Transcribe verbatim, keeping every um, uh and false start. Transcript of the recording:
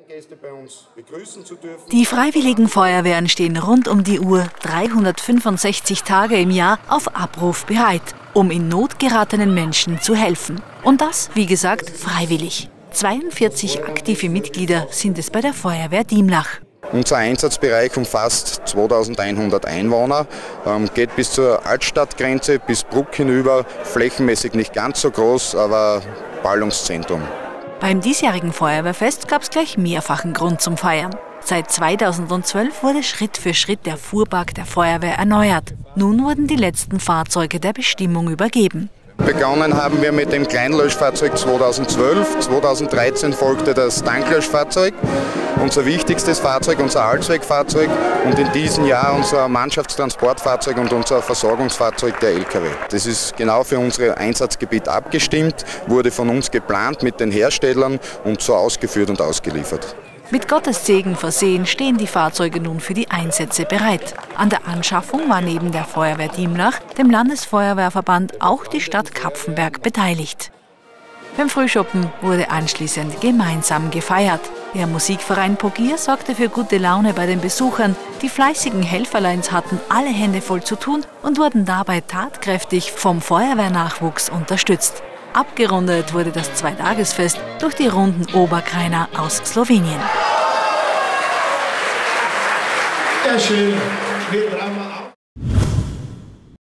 Gäste bei uns begrüßen zu dürfen. Die Freiwilligen Feuerwehren stehen rund um die Uhr dreihundertfünfundsechzig Tage im Jahr auf Abruf bereit, um in Not geratenen Menschen zu helfen. Und das, wie gesagt, freiwillig. zweiundvierzig aktive Mitglieder sind es bei der Feuerwehr Diemlach. Unser Einsatzbereich umfasst zweitausendeinhundert Einwohner, ähm, geht bis zur Altstadtgrenze, bis Bruck hinüber, flächenmäßig nicht ganz so groß, aber Ballungszentrum. Beim diesjährigen Feuerwehrfest gab es gleich mehrfachen Grund zum Feiern. Seit zweitausendzwölf wurde Schritt für Schritt der Fuhrpark der Feuerwehr erneuert. Nun wurden die letzten Fahrzeuge der Bestimmung übergeben. Begonnen haben wir mit dem Kleinlöschfahrzeug zweitausendzwölf, zweitausenddreizehn folgte das Tanklöschfahrzeug, unser wichtigstes Fahrzeug, unser Allzweckfahrzeug und in diesem Jahr unser Mannschaftstransportfahrzeug und unser Versorgungsfahrzeug, der L K W. Das ist genau für unser Einsatzgebiet abgestimmt, wurde von uns geplant mit den Herstellern und so ausgeführt und ausgeliefert. Mit Gottes Segen versehen stehen die Fahrzeuge nun für die Einsätze bereit. An der Anschaffung war neben der Feuerwehr Diemlach, dem Landesfeuerwehrverband, auch die Stadt Kapfenberg beteiligt. Beim Frühschoppen wurde anschließend gemeinsam gefeiert. Der Musikverein Pogier sorgte für gute Laune bei den Besuchern. Die fleißigen Helferleins hatten alle Hände voll zu tun und wurden dabei tatkräftig vom Feuerwehrnachwuchs unterstützt. Abgerundet wurde das Zweitagesfest durch die Runden Oberkrainer aus Slowenien. Sehr schön. Wir brauchen